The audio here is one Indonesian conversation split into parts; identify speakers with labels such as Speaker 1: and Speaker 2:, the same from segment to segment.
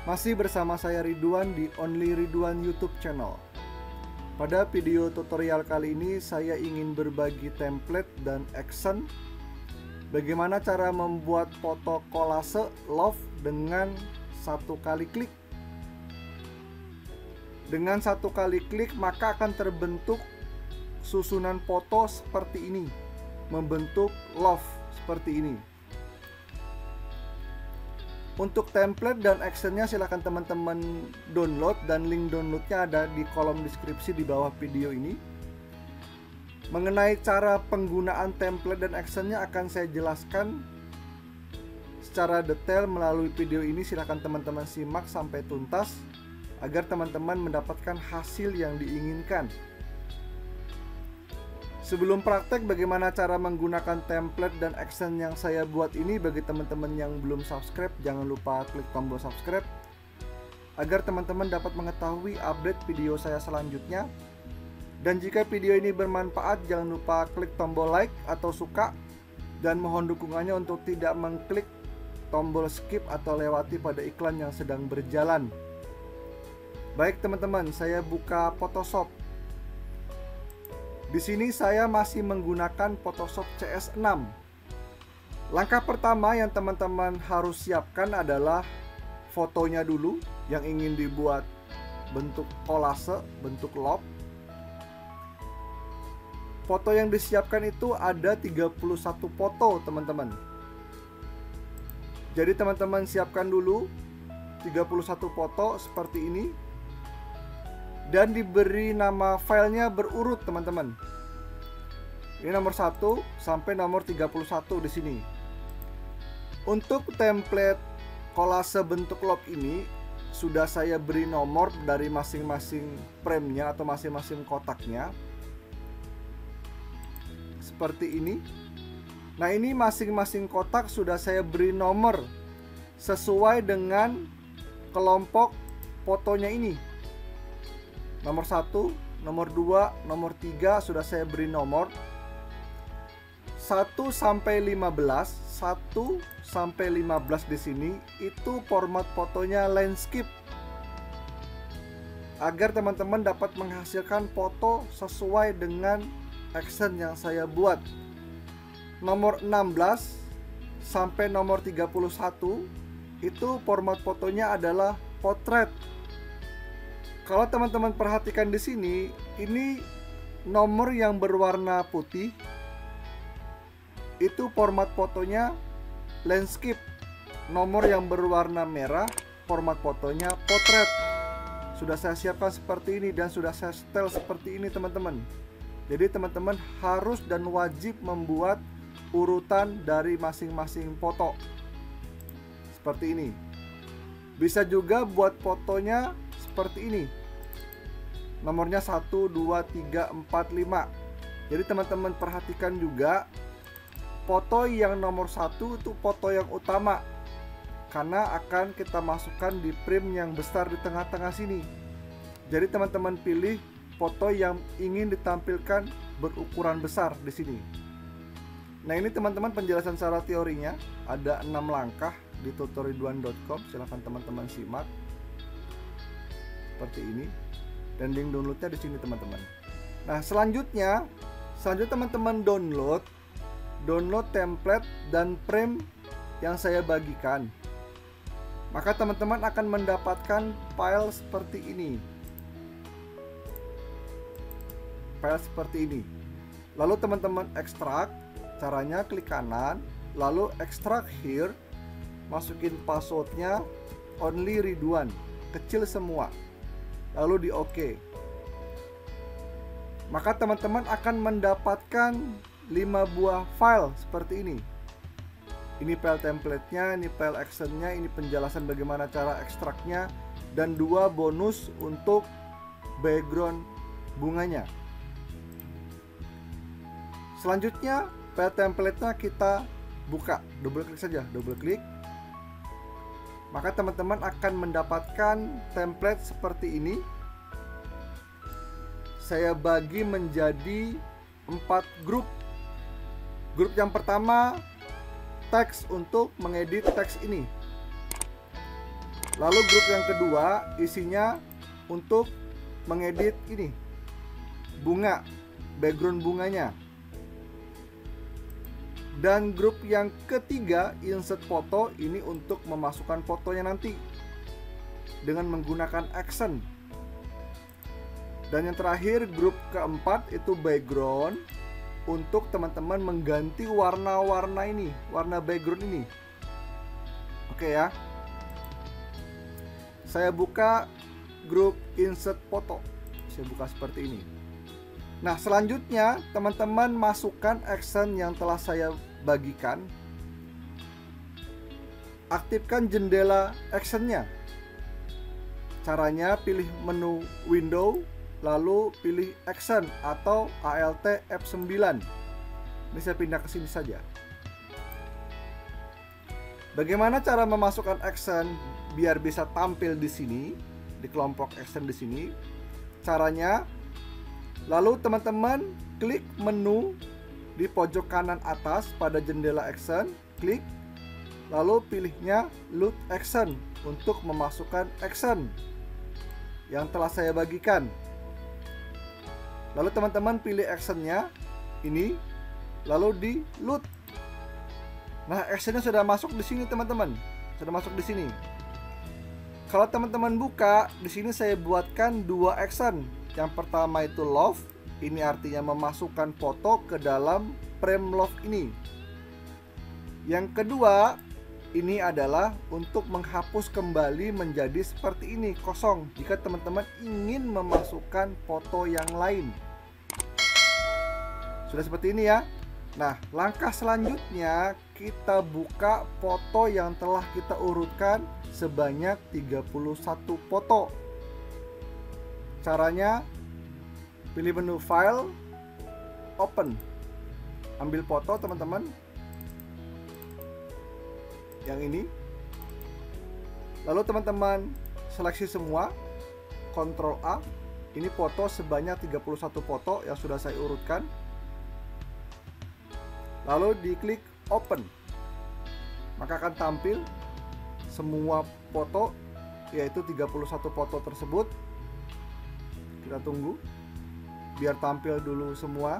Speaker 1: Masih bersama saya Ridwan di Only Ridwan YouTube channel. Pada video tutorial kali ini saya ingin berbagi template dan action bagaimana cara membuat foto kolase love dengan satu kali klik. Dengan satu kali klik maka akan terbentuk susunan foto seperti ini, membentuk love seperti ini. Untuk template dan actionnya silahkan teman-teman download, dan link downloadnya ada di kolom deskripsi di bawah video ini. Mengenai cara penggunaan template dan actionnya akan saya jelaskan secara detail melalui video ini. Silahkan teman-teman simak sampai tuntas agar teman-teman mendapatkan hasil yang diinginkan. Sebelum praktek bagaimana cara menggunakan template dan action yang saya buat ini, bagi teman-teman yang belum subscribe, jangan lupa klik tombol subscribe agar teman-teman dapat mengetahui update video saya selanjutnya. Dan jika video ini bermanfaat, jangan lupa klik tombol like atau suka, dan mohon dukungannya untuk tidak mengklik tombol skip atau lewati pada iklan yang sedang berjalan. Baik teman-teman, saya buka Photoshop. Di sini saya masih menggunakan Photoshop CS6. Langkah pertama yang teman-teman harus siapkan adalah fotonya dulu yang ingin dibuat bentuk kolase, bentuk love. Foto yang disiapkan itu ada 31 foto teman-teman. Jadi teman-teman siapkan dulu 31 foto seperti ini. Dan diberi nama filenya berurut teman-teman. Ini nomor 1 sampai nomor 31 di sini. Untuk template kolase bentuk love ini sudah saya beri nomor dari masing-masing frame-nya atau masing-masing kotaknya. Seperti ini. Nah, ini masing-masing kotak sudah saya beri nomor sesuai dengan kelompok fotonya ini. Nomor 1, nomor 2, nomor 3 sudah saya beri nomor 1 sampai 15. 1 sampai 15 di sini itu format fotonya landscape. Agar teman-teman dapat menghasilkan foto sesuai dengan action yang saya buat. Nomor 16 sampai nomor 31 itu format fotonya adalah portrait. Kalau teman-teman perhatikan di sini, ini nomor yang berwarna putih itu format fotonya landscape. Nomor yang berwarna merah format fotonya portrait. Sudah saya siapkan seperti ini dan sudah saya setel seperti ini teman-teman. Jadi teman-teman harus dan wajib membuat urutan dari masing-masing foto seperti ini. Bisa juga buat fotonya seperti ini, nomornya 1, 2, 3, 4, 5. Jadi teman-teman perhatikan juga foto yang nomor 1 itu foto yang utama, karena akan kita masukkan di frame yang besar di tengah-tengah sini. Jadi teman-teman pilih foto yang ingin ditampilkan berukuran besar di sini. Nah, ini teman-teman penjelasan secara teorinya, ada 6 langkah di tutorial.com. silahkan teman-teman simak seperti ini, dan link downloadnya di sini teman-teman. Nah, selanjutnya teman-teman download template dan frame yang saya bagikan. Maka teman-teman akan mendapatkan file seperti ini. File seperti ini. Lalu teman-teman ekstrak. Caranya klik kanan, lalu ekstrak here, masukin passwordnya Only Ridwan, kecil semua. Lalu di OK. Maka teman-teman akan mendapatkan 5 buah file seperti ini. Ini file template-nya, ini file action-nya, ini penjelasan bagaimana cara ekstraknya, dan 2 bonus untuk background bunganya. Selanjutnya file template-nya kita buka, double klik saja, double klik. Maka teman-teman akan mendapatkan template seperti ini. Saya bagi menjadi 4 grup. Grup yang pertama teks untuk mengedit teks ini. Lalu grup yang kedua isinya untuk mengedit ini bunga, background bunganya. Dan grup yang ketiga insert foto ini untuk memasukkan fotonya nanti dengan menggunakan action. Dan yang terakhir grup keempat itu background untuk teman-teman mengganti warna-warna ini, warna background ini. Oke ya. Saya buka grup insert foto. Saya buka seperti ini. Nah, selanjutnya teman-teman masukkan action yang telah saya bagikan. Aktifkan jendela actionnya. Caranya pilih menu window, lalu pilih action atau Alt F9. Ini saya pindah ke sini saja. Bagaimana cara memasukkan action biar bisa tampil di sini, di kelompok action di sini? Caranya, lalu teman-teman klik menu di pojok kanan atas pada jendela action, klik, lalu pilihnya load action untuk memasukkan action yang telah saya bagikan. Lalu teman-teman pilih actionnya ini, lalu di load. Nah, actionnya sudah masuk di sini teman-teman, sudah masuk di sini. Kalau teman-teman buka, di sini saya buatkan dua action. Yang pertama itu love, ini artinya memasukkan foto ke dalam frame love ini. Yang kedua, ini adalah untuk menghapus kembali menjadi seperti ini, kosong, jika teman-teman ingin memasukkan foto yang lain. Sudah seperti ini ya. Nah, langkah selanjutnya kita buka foto yang telah kita urutkan sebanyak 31 foto. Caranya, pilih menu file, open. Ambil foto teman-teman. Yang ini. Lalu teman-teman seleksi semua, Ctrl A. Ini foto sebanyak 31 foto yang sudah saya urutkan. Lalu diklik open, maka akan tampil semua foto, yaitu 31 foto tersebut. Kita tunggu biar tampil dulu semua.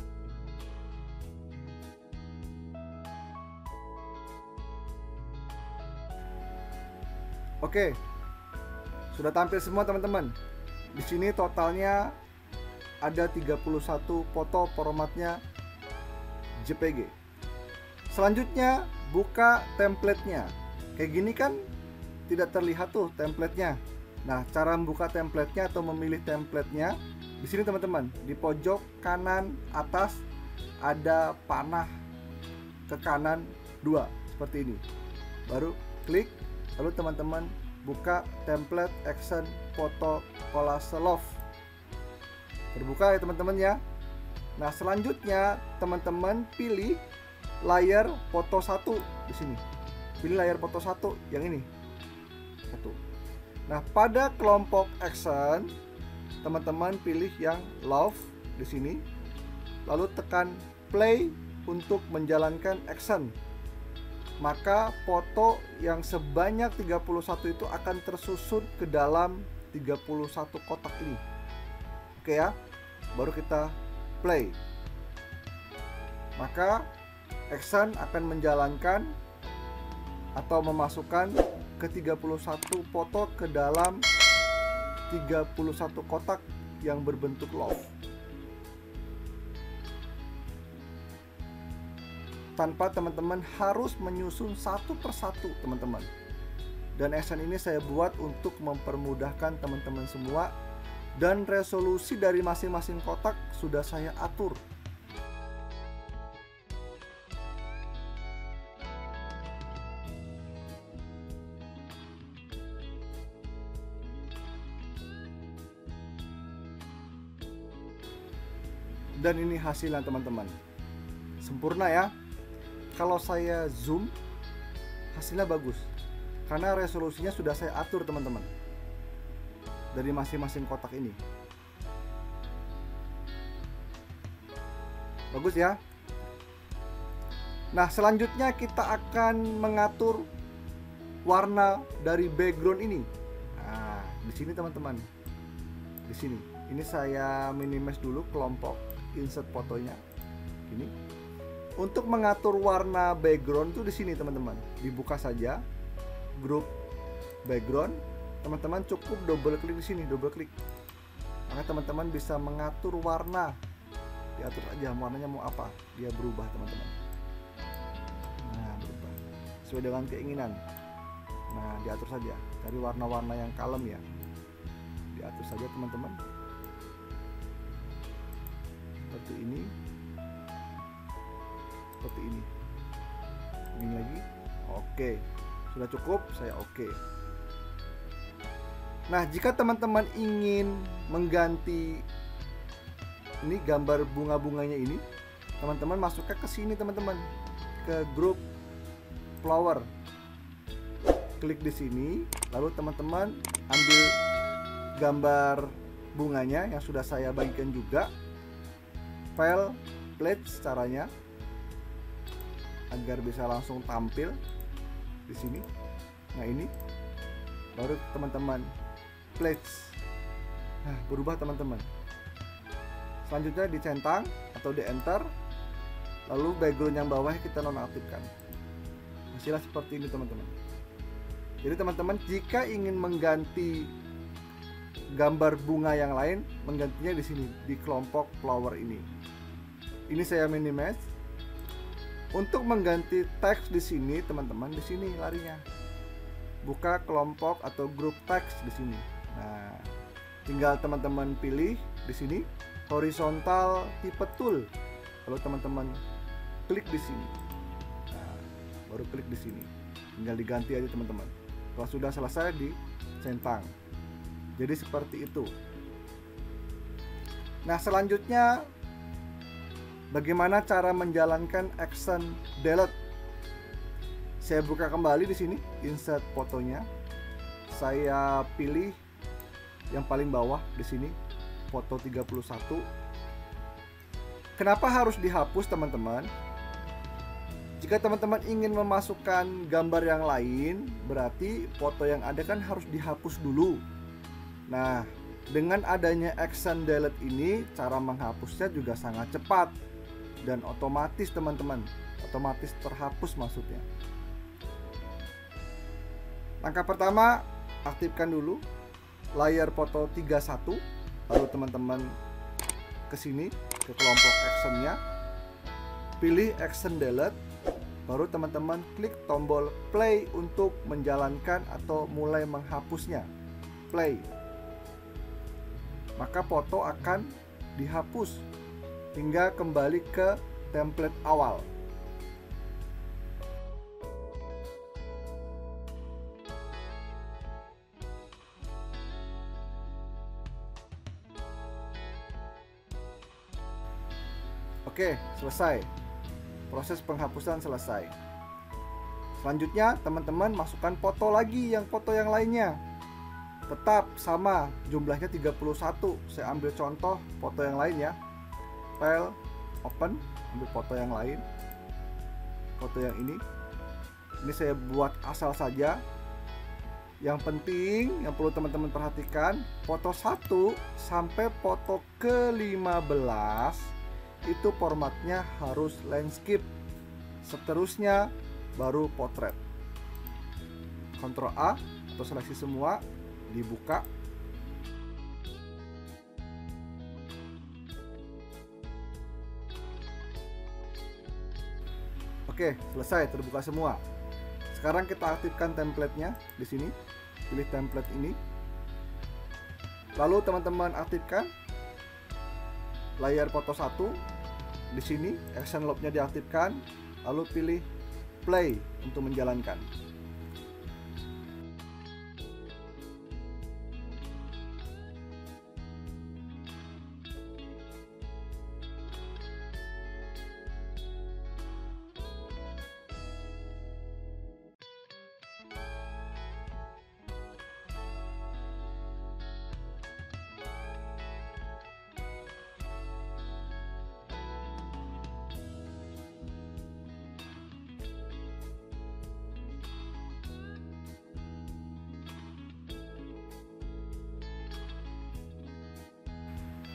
Speaker 1: Oke, sudah tampil semua teman-teman. Di sini totalnya ada 31 foto, formatnya JPG. Selanjutnya buka templatenya. Kayak gini kan tidak terlihat tuh templatenya. Nah, cara membuka templatenya atau memilih templatenya di sini teman-teman, di pojok kanan atas ada panah ke kanan 2 seperti ini. Baru klik, lalu teman-teman buka template action foto collage love. Terbuka ya teman-teman ya. Nah, selanjutnya teman-teman pilih layar foto 1 di sini. Pilih layar foto 1 yang ini. 1. Nah, pada kelompok action teman-teman pilih yang love di sini. Lalu tekan play untuk menjalankan action. Maka foto yang sebanyak 31 itu akan tersusun ke dalam 31 kotak ini. Oke ya. Baru kita play. Maka action akan menjalankan atau memasukkan ke 31 foto ke dalam 31 kotak yang berbentuk love. Tanpa teman-teman harus menyusun satu persatu teman-teman. Dan action ini saya buat untuk mempermudahkan teman-teman semua. Dan resolusi dari masing-masing kotak sudah saya atur. Dan ini hasilnya teman-teman. Sempurna ya. Kalau saya zoom, hasilnya bagus. Karena resolusinya sudah saya atur teman-teman. Dari masing-masing kotak ini. Bagus ya. Nah, selanjutnya kita akan mengatur warna dari background ini. Nah, di sini teman-teman. Di sini. Ini saya minimize dulu kelompok insert fotonya. Ini. Untuk mengatur warna background tuh di sini teman-teman. Dibuka saja grup background. Teman-teman cukup double klik di sini, double klik. Maka teman-teman bisa mengatur warna. Diatur aja warnanya mau apa, dia berubah teman-teman. Nah, berubah sesuai dengan keinginan. Nah, diatur saja, cari warna-warna yang kalem ya, diatur saja teman-teman. Seperti ini, seperti ini. Ini lagi, oke, sudah cukup, saya oke. Nah, jika teman-teman ingin mengganti ini gambar bunga-bunganya ini, teman-teman masuknya ke sini teman-teman, ke grup flower. Klik di sini, lalu teman-teman ambil gambar bunganya yang sudah saya bagikan juga. File, place caranya agar bisa langsung tampil di sini. Nah, ini baru teman-teman place. Nah, berubah teman-teman. Selanjutnya dicentang atau di enter, lalu background yang bawah kita nonaktifkan. Hasilnya seperti ini teman-teman. Jadi teman-teman jika ingin mengganti gambar bunga yang lain, menggantinya di sini di kelompok flower ini. Ini saya minimize. Untuk mengganti teks di sini teman-teman, di sini larinya. Buka kelompok atau grup teks di sini. Nah, tinggal teman-teman pilih di sini horizontal tipe tool, lalu teman-teman klik di sini. Nah, baru klik di sini, tinggal diganti aja teman-teman. Kalau sudah selesai dicentang. Jadi seperti itu. Nah, selanjutnya bagaimana cara menjalankan action delete? Saya buka kembali di sini insert fotonya. Saya pilih yang paling bawah di sini, foto 31. Kenapa harus dihapus teman-teman? Jika teman-teman ingin memasukkan gambar yang lain, berarti foto yang ada kan harus dihapus dulu. Nah, dengan adanya action delete ini, cara menghapusnya juga sangat cepat dan otomatis teman-teman, otomatis terhapus maksudnya. Langkah pertama, aktifkan dulu layar foto 31. Lalu teman-teman ke sini ke kelompok actionnya, pilih action delete, baru teman-teman klik tombol play untuk menjalankan atau mulai menghapusnya. Play, maka foto akan dihapus hingga kembali ke template awal. Oke, selesai. Proses penghapusan selesai. Selanjutnya, teman-teman masukkan foto lagi, yang foto yang lainnya. Tetap sama, jumlahnya 31. Saya ambil contoh foto yang lain ya. File, open, ambil foto yang lain. Foto yang ini. Ini saya buat asal saja. Yang penting, yang perlu teman-teman perhatikan, foto 1 sampai foto ke-15 itu formatnya harus landscape. Seterusnya baru potret. Ctrl A atau seleksi semua, dibuka. Oke, selesai, terbuka semua. Sekarang kita aktifkan template-nya di sini. Pilih template ini. Lalu teman-teman aktifkan layar foto 1. Di sini action loop-nya diaktifkan, lalu pilih play untuk menjalankan.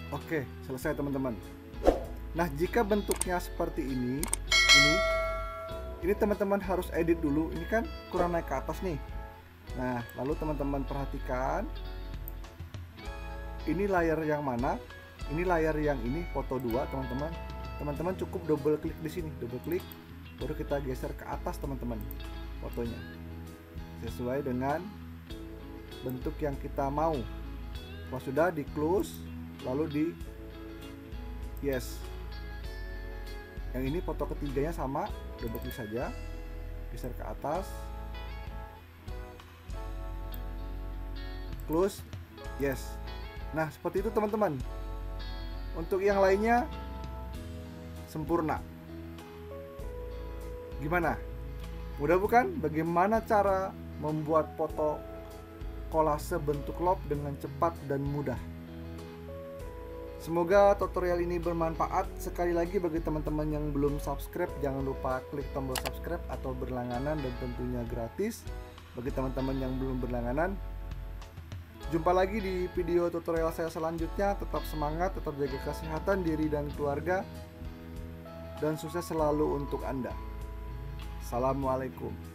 Speaker 1: Oke, selesai teman-teman. Nah, jika bentuknya seperti ini teman-teman harus edit dulu. Ini kan kurang naik ke atas nih. Nah, lalu teman-teman perhatikan ini layar yang mana? Ini layar yang ini, foto 2, teman-teman. Teman-teman cukup double klik di sini, double klik, baru kita geser ke atas teman-teman fotonya, sesuai dengan bentuk yang kita mau. Kalau sudah di close, lalu di yes. Yang ini foto ketiganya sama, double klik saja, geser ke atas, close, yes. Nah, seperti itu teman-teman. Untuk yang lainnya sempurna. Gimana? Mudah bukan? Bagaimana cara membuat foto kolase bentuk love dengan cepat dan mudah? Semoga tutorial ini bermanfaat. Sekali lagi bagi teman-teman yang belum subscribe, jangan lupa klik tombol subscribe atau berlangganan, dan tentunya gratis. Bagi teman-teman yang belum berlangganan, jumpa lagi di video tutorial saya selanjutnya. Tetap semangat, tetap jaga kesehatan diri dan keluarga, dan sukses selalu untuk Anda. Assalamualaikum.